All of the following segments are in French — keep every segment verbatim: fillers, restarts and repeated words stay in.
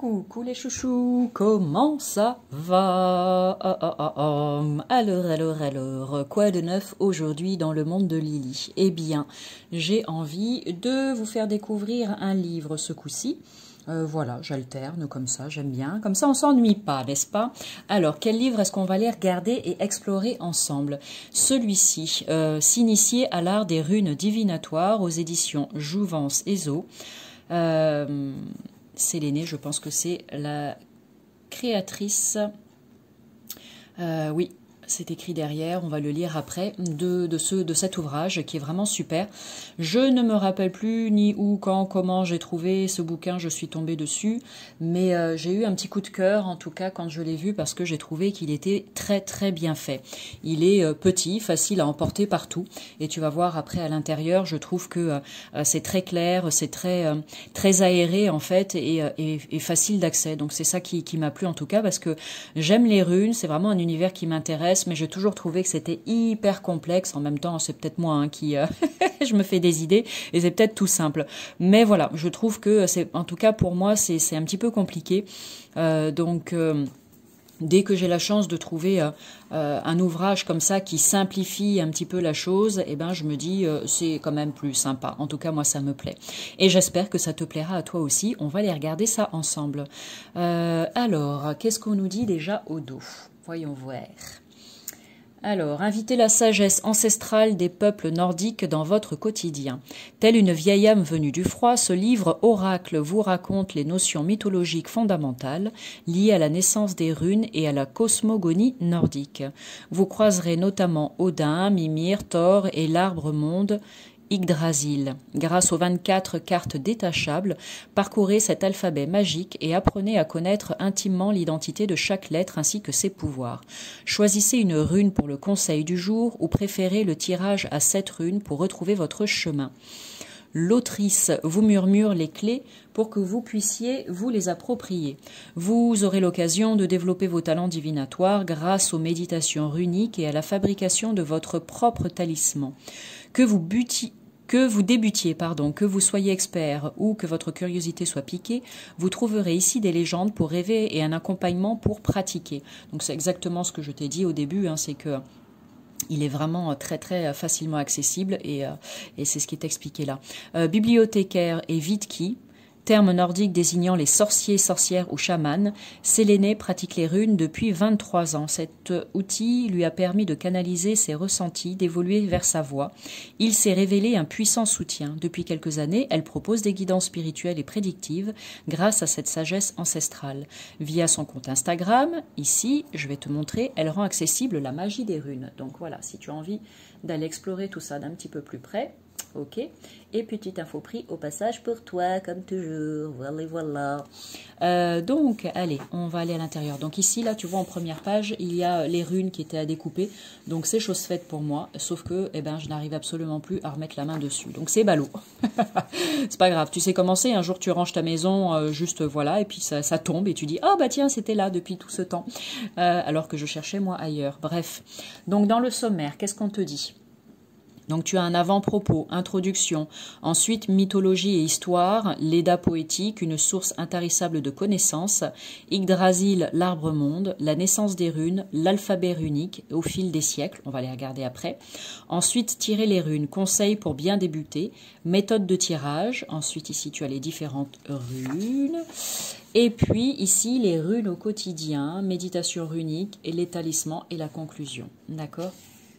Coucou les chouchous, comment ça va? Ah, ah, ah, ah. Alors, alors, alors, quoi de neuf aujourd'hui dans le monde de Lily? Eh bien, j'ai envie de vous faire découvrir un livre ce coup-ci. Euh, voilà, j'alterne comme ça, j'aime bien. Comme ça, on s'ennuie pas, n'est-ce pas? Alors, quel livre est-ce qu'on va aller regarder et explorer ensemble? Celui-ci, euh, S'initier à l'art des runes divinatoires aux éditions Jouvence et Zo. Euh, Séléné, je pense que c'est la créatrice. Euh, oui, c'est écrit derrière, on va le lire après, de, de, ce, de cet ouvrage qui est vraiment super. Je ne me rappelle plus ni où, quand, comment j'ai trouvé ce bouquin, je suis tombée dessus, mais euh, j'ai eu un petit coup de cœur en tout cas quand je l'ai vu parce que j'ai trouvé qu'il était très très bien fait. Il est euh, petit, facile à emporter partout et tu vas voir après à l'intérieur, je trouve que euh, c'est très clair, c'est très, euh, très aéré en fait et, et, et facile d'accès. Donc c'est ça qui, qui m'a plu en tout cas parce que j'aime les runes, c'est vraiment un univers qui m'intéresse, mais j'ai toujours trouvé que c'était hyper complexe. En même temps, c'est peut-être moi hein, qui euh, je me fais des idées et c'est peut-être tout simple. Mais voilà, je trouve que c'est, en tout cas pour moi, c'est c'est un petit peu compliqué. Euh, donc euh, dès que j'ai la chance de trouver euh, euh, un ouvrage comme ça qui simplifie un petit peu la chose, eh ben je me dis euh, c'est quand même plus sympa. En tout cas, moi, ça me plaît. Et j'espère que ça te plaira à toi aussi. On va aller regarder ça ensemble. Euh, alors, qu'est-ce qu'on nous dit déjà au dos? Voyons voir. Alors, invitez la sagesse ancestrale des peuples nordiques dans votre quotidien. Telle une vieille âme venue du froid, ce livre oracle vous raconte les notions mythologiques fondamentales liées à la naissance des runes et à la cosmogonie nordique. Vous croiserez notamment Odin, Mimir, Thor et l'arbre monde Yggdrasil. Grâce aux vingt-quatre cartes détachables, parcourez cet alphabet magique et apprenez à connaître intimement l'identité de chaque lettre ainsi que ses pouvoirs. Choisissez une rune pour le conseil du jour ou préférez le tirage à sept runes pour retrouver votre chemin. L'autrice vous murmure les clés pour que vous puissiez vous les approprier. Vous aurez l'occasion de développer vos talents divinatoires grâce aux méditations runiques et à la fabrication de votre propre talisman. Que vous buti- Que vous débutiez, pardon, que vous soyez expert ou que votre curiosité soit piquée, vous trouverez ici des légendes pour rêver et un accompagnement pour pratiquer. Donc c'est exactement ce que je t'ai dit au début, hein, c'est que il est vraiment très très facilement accessible et, euh, et c'est ce qui est expliqué là. Euh, bibliothécaire et Vidki, terme nordique désignant les sorciers, sorcières ou chamans, Séléné pratique les runes depuis vingt-trois ans. Cet outil lui a permis de canaliser ses ressentis, d'évoluer vers sa voie. Il s'est révélé un puissant soutien. Depuis quelques années, elle propose des guidances spirituelles et prédictives grâce à cette sagesse ancestrale. Via son compte Instagram, ici, je vais te montrer, elle rend accessible la magie des runes. Donc voilà, si tu as envie d'aller explorer tout ça d'un petit peu plus près, ok. Et petite info prix au passage pour toi, comme toujours. Voilà, voilà. Euh, donc, allez, on va aller à l'intérieur. Donc ici, là, tu vois, en première page, il y a les runes qui étaient à découper. Donc c'est chose faite pour moi, sauf que, eh ben, je n'arrive absolument plus à remettre la main dessus. Donc c'est ballot. C'est pas grave. Tu sais comment c'est. Un jour, tu ranges ta maison, euh, juste voilà, et puis ça, ça tombe et tu dis, ah oh, bah tiens, c'était là depuis tout ce temps, euh, alors que je cherchais moi ailleurs. Bref. Donc dans le sommaire, qu'est-ce qu'on te dit? Donc tu as un avant-propos, introduction, ensuite mythologie et histoire, l'Eda poétique, une source intarissable de connaissances, Yggdrasil, l'arbre monde, la naissance des runes, l'alphabet runique au fil des siècles, on va les regarder après. Ensuite, tirer les runes, conseils pour bien débuter, méthode de tirage, ensuite ici tu as les différentes runes. Et puis ici les runes au quotidien, méditation runique et les talismans et la conclusion, d'accord ?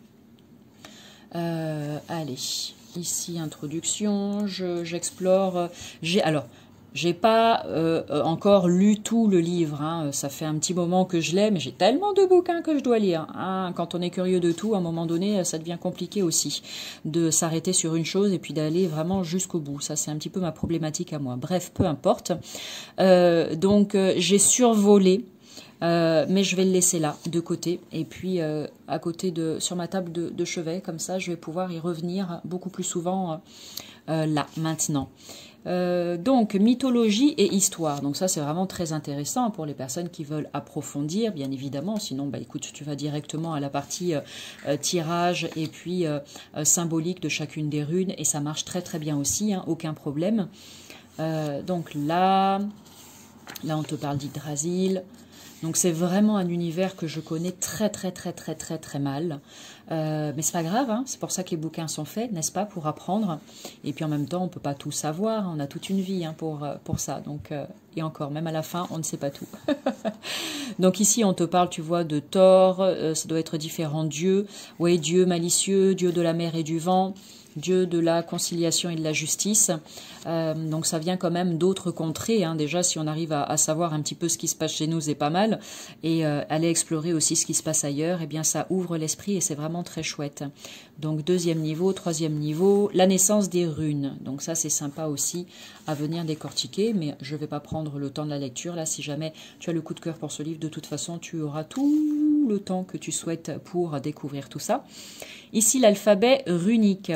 Euh, allez, ici introduction, je, j'explore. J'ai alors, j'ai pas euh, encore lu tout le livre. Hein, ça fait un petit moment que je l'ai, mais j'ai tellement de bouquins que je dois lire. Hein, quand on est curieux de tout, à un moment donné, ça devient compliqué aussi de s'arrêter sur une chose et puis d'aller vraiment jusqu'au bout. Ça, c'est un petit peu ma problématique à moi. Bref, peu importe. Euh, donc, euh, j'ai survolé. Euh, mais je vais le laisser là, de côté, et puis euh, à côté de, sur ma table de, de chevet, comme ça je vais pouvoir y revenir beaucoup plus souvent euh, là, maintenant. Euh, donc, mythologie et histoire, donc ça c'est vraiment très intéressant pour les personnes qui veulent approfondir, bien évidemment, sinon bah écoute, tu vas directement à la partie euh, euh, tirage et puis euh, euh, symbolique de chacune des runes, et ça marche très très bien aussi, hein, aucun problème. Euh, donc là... Là, on te parle d'Yggdrasil. Donc c'est vraiment un univers que je connais très très très très très très mal. Euh, mais c'est pas grave, hein, c'est pour ça que les bouquins sont faits, n'est-ce pas, pour apprendre. Et puis en même temps, on peut pas tout savoir, on a toute une vie hein, pour, pour ça. Donc, euh, et encore, même à la fin, on ne sait pas tout. Donc ici, on te parle, tu vois, de Thor, euh, ça doit être différents dieux. Oui, Dieu malicieux, Dieu de la mer et du vent. Dieu de la conciliation et de la justice. Euh, donc ça vient quand même d'autres contrées. Hein. Déjà, si on arrive à, à savoir un petit peu ce qui se passe chez nous, c'est pas mal. Et euh, aller explorer aussi ce qui se passe ailleurs, eh bien ça ouvre l'esprit et c'est vraiment très chouette. Donc deuxième niveau, troisième niveau, la naissance des runes. Donc ça, c'est sympa aussi à venir décortiquer. Mais je ne vais pas prendre le temps de la lecture. Là, si jamais tu as le coup de cœur pour ce livre, de toute façon, tu auras tout le temps que tu souhaites pour découvrir tout ça. Ici, l'alphabet runique.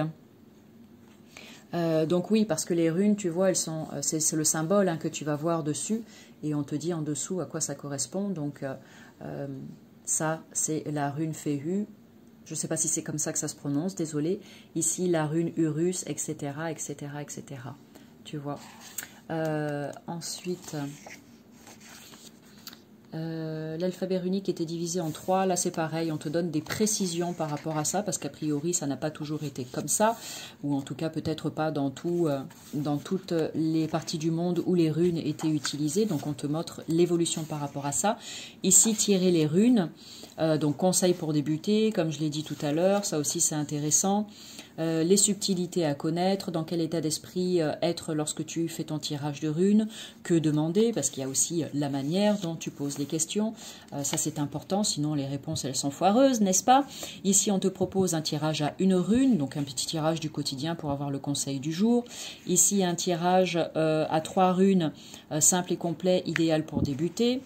Euh, donc oui, parce que les runes, tu vois, elles sont, c'est le symbole hein, que tu vas voir dessus, et on te dit en dessous à quoi ça correspond. Donc euh, euh, ça, c'est la rune Féhu. Je ne sais pas si c'est comme ça que ça se prononce, désolé. Ici, la rune Urus, et cetera, et cetera, et cetera. Tu vois. Euh, ensuite... Euh, l'alphabet runique était divisé en trois. Là, c'est pareil, on te donne des précisions par rapport à ça, parce qu'a priori, ça n'a pas toujours été comme ça, ou en tout cas, peut-être pas dans, tout, euh, dans toutes les parties du monde où les runes étaient utilisées. Donc, on te montre l'évolution par rapport à ça. Ici, tirer les runes. Euh, donc, conseil pour débuter, comme je l'ai dit tout à l'heure, ça aussi, c'est intéressant. Euh, les subtilités à connaître, dans quel état d'esprit euh, être lorsque tu fais ton tirage de runes, que demander, parce qu'il y a aussi la manière dont tu poses les questions, euh, ça c'est important, sinon les réponses elles sont foireuses, n'est-ce pas? Ici on te propose un tirage à une rune, donc un petit tirage du quotidien pour avoir le conseil du jour. Ici un tirage euh, à trois runes, euh, simple et complet, idéal pour débuter.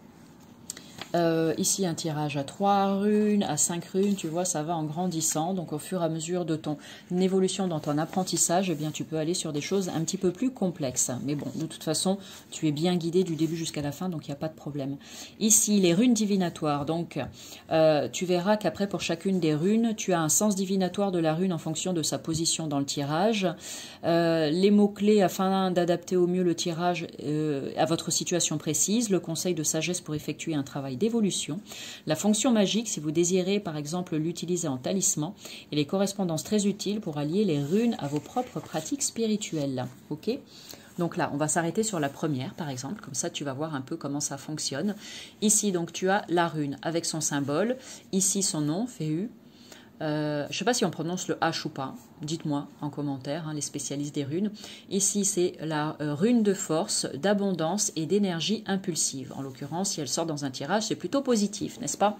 Euh, ici, un tirage à trois runes, à cinq runes, tu vois, ça va en grandissant. Donc, au fur et à mesure de ton évolution dans ton apprentissage, eh bien, tu peux aller sur des choses un petit peu plus complexes. Mais bon, de toute façon, tu es bien guidé du début jusqu'à la fin, donc il n'y a pas de problème. Ici, les runes divinatoires. Donc, euh, tu verras qu'après, pour chacune des runes, tu as un sens divinatoire de la rune en fonction de sa position dans le tirage. Euh, les mots-clés afin d'adapter au mieux le tirage euh, à votre situation précise. Le conseil de sagesse pour effectuer un travail d'évolution, la fonction magique si vous désirez par exemple l'utiliser en talisman, et les correspondances très utiles pour allier les runes à vos propres pratiques spirituelles. Ok ? Donc là, on va s'arrêter sur la première par exemple, comme ça tu vas voir un peu comment ça fonctionne. Ici donc tu as la rune avec son symbole, ici son nom, Féhu. Euh, je ne sais pas si on prononce le H ou pas, dites-moi en commentaire, hein, les spécialistes des runes. Ici, c'est la euh, rune de force, d'abondance et d'énergie impulsive. En l'occurrence, si elle sort dans un tirage, c'est plutôt positif, n'est-ce pas?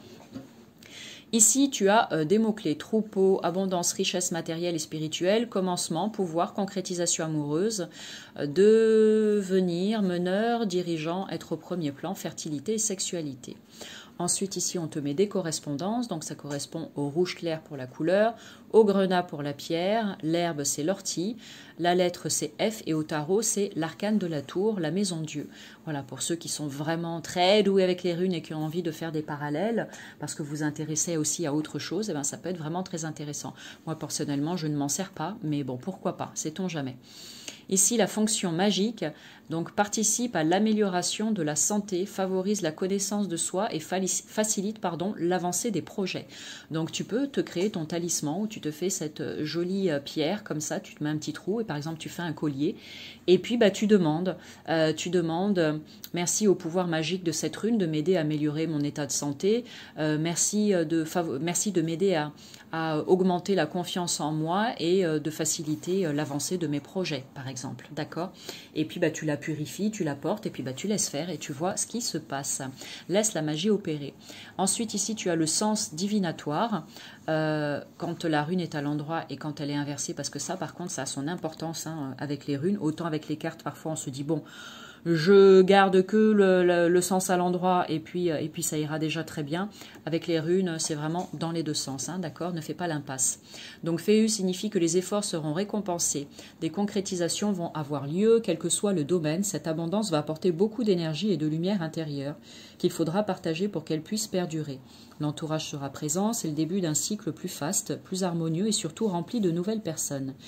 Ici, tu as euh, des mots-clés, troupeau, abondance, richesse matérielle et spirituelle, commencement, pouvoir, concrétisation amoureuse, euh, devenir, meneur, dirigeant, être au premier plan, fertilité et sexualité. Ensuite, ici, on te met des correspondances. Donc, ça correspond au rouge clair pour la couleur, au grenat pour la pierre, l'herbe, c'est l'ortie, la lettre, c'est F, et au tarot, c'est l'arcane de la tour, la maison Dieu. Voilà, pour ceux qui sont vraiment très doués avec les runes et qui ont envie de faire des parallèles, parce que vous vous intéressez aussi à autre chose, eh bien, ça peut être vraiment très intéressant. Moi, personnellement, je ne m'en sers pas, mais bon, pourquoi pas, sait-on jamais. Ici, la fonction magique donc, participe à l'amélioration de la santé, favorise la connaissance de soi et facilite pardon, l'avancée des projets. Donc, tu peux te créer ton talisman où tu te fais cette jolie pierre, comme ça, tu te mets un petit trou et par exemple, tu fais un collier. Et puis, bah, tu demandes, euh, tu demandes euh, merci au pouvoir magique de cette rune de m'aider à améliorer mon état de santé. Euh, merci de, merci de m'aider à, à augmenter la confiance en moi et euh, de faciliter euh, l'avancée de mes projets, par exemple. D'accord? Et puis, bah, tu la purifies, tu la portes et puis bah, tu laisses faire et tu vois ce qui se passe. Laisse la magie opérer. Ensuite, ici, tu as le sens divinatoire. Euh, quand la rune est à l'endroit et quand elle est inversée, parce que ça, par contre, ça a son importance hein, avec les runes. Autant avec les cartes, parfois, on se dit, bon, je garde que le, le, le sens à l'endroit et puis, et puis ça ira déjà très bien. Avec les runes, c'est vraiment dans les deux sens, hein, d'accord? Ne fais pas l'impasse. Donc, Féhu signifie que les efforts seront récompensés. Des concrétisations vont avoir lieu, quel que soit le domaine. Cette abondance va apporter beaucoup d'énergie et de lumière intérieure qu'il faudra partager pour qu'elle puisse perdurer. L'entourage sera présent, c'est le début d'un cycle plus faste, plus harmonieux et surtout rempli de nouvelles personnes.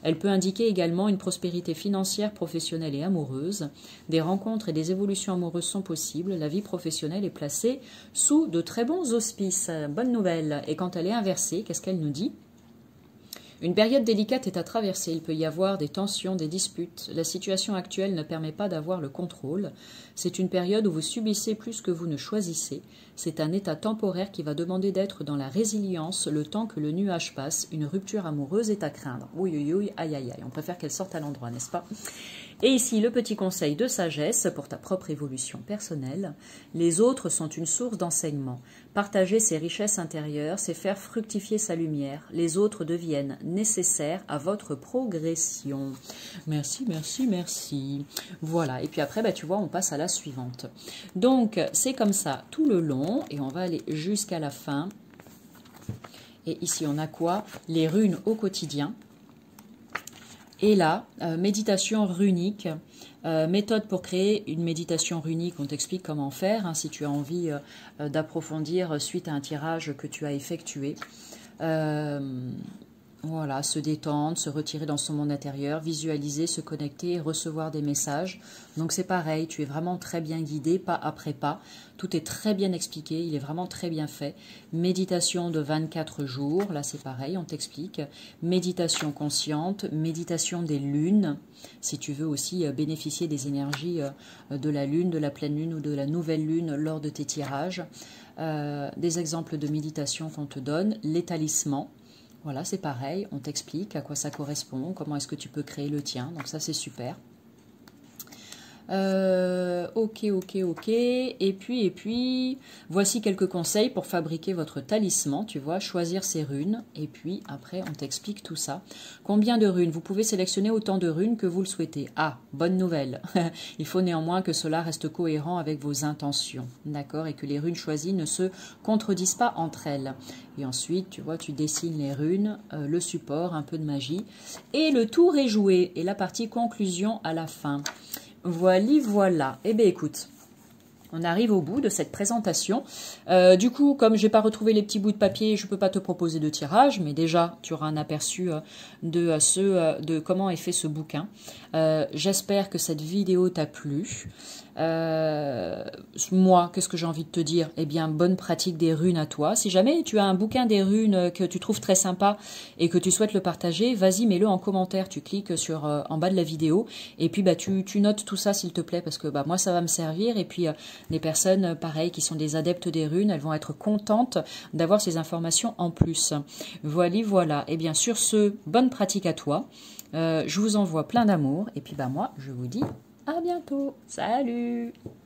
Elle peut indiquer également une prospérité financière, professionnelle et amoureuse. Des rencontres et des évolutions amoureuses sont possibles. La vie professionnelle est placée sous de très bons auspices. Bonne nouvelle. Et quand elle est inversée, qu'est-ce qu'elle nous dit ? Une période délicate est à traverser, il peut y avoir des tensions, des disputes. La situation actuelle ne permet pas d'avoir le contrôle. C'est une période où vous subissez plus que vous ne choisissez. C'est un état temporaire qui va demander d'être dans la résilience le temps que le nuage passe. Une rupture amoureuse est à craindre. Oui, oui, oui, aïe, aïe, aïe. On préfère qu'elle sorte à l'endroit, n'est-ce pas ? Et ici, le petit conseil de sagesse pour ta propre évolution personnelle. Les autres sont une source d'enseignement. Partager ses richesses intérieures, c'est faire fructifier sa lumière. Les autres deviennent nécessaires à votre progression. Merci, merci, merci. Voilà, et puis après, bah, tu vois, on passe à la suivante. Donc, c'est comme ça tout le long, et on va aller jusqu'à la fin. Et ici, on a quoi? Les runes au quotidien. Et là, euh, méditation runique, euh, méthode pour créer une méditation runique, on t'explique comment faire, hein, si tu as envie euh, d'approfondir suite à un tirage que tu as effectué. Euh, voilà, se détendre, se retirer dans son monde intérieur, visualiser, se connecter, recevoir des messages. Donc c'est pareil, tu es vraiment très bien guidé, pas après pas. Tout est très bien expliqué, il est vraiment très bien fait. Méditation de vingt-quatre jours, là c'est pareil, on t'explique. Méditation consciente, méditation des lunes, si tu veux aussi bénéficier des énergies de la lune, de la pleine lune ou de la nouvelle lune lors de tes tirages. Euh, des exemples de méditation qu'on te donne, les talismans. Voilà, c'est pareil, on t'explique à quoi ça correspond, comment est-ce que tu peux créer le tien, donc ça c'est super. Euh, ok, ok, ok. Et puis, et puis, voici quelques conseils pour fabriquer votre talisman. Tu vois, choisir ses runes. Et puis, après, on t'explique tout ça. Combien de runes? Vous pouvez sélectionner autant de runes que vous le souhaitez. Ah, bonne nouvelle. Il faut néanmoins que cela reste cohérent avec vos intentions. D'accord? Et que les runes choisies ne se contredisent pas entre elles. Et ensuite, tu vois, tu dessines les runes, euh, le support, un peu de magie. Et le tour est joué. Et la partie conclusion à la fin. Voilà, voilà. Eh bien, écoute, on arrive au bout de cette présentation. Euh, du coup, comme je n'ai pas retrouvé les petits bouts de papier, je ne peux pas te proposer de tirage, mais déjà, tu auras un aperçu de, ce, de comment est fait ce bouquin. Euh, J'espère que cette vidéo t'a plu. Euh, moi, qu'est-ce que j'ai envie de te dire? Eh bien, bonne pratique des runes à toi. Si jamais tu as un bouquin des runes que tu trouves très sympa et que tu souhaites le partager, vas-y, mets-le en commentaire. Tu cliques sur euh, en bas de la vidéo et puis bah tu, tu notes tout ça s'il te plaît parce que bah moi ça va me servir et puis euh, les personnes euh, pareil qui sont des adeptes des runes, elles vont être contentes d'avoir ces informations en plus. Voilà, voilà. Et bien sur ce, bonne pratique à toi. Euh, je vous envoie plein d'amour et puis bah moi je vous dis à bientôt. Salut!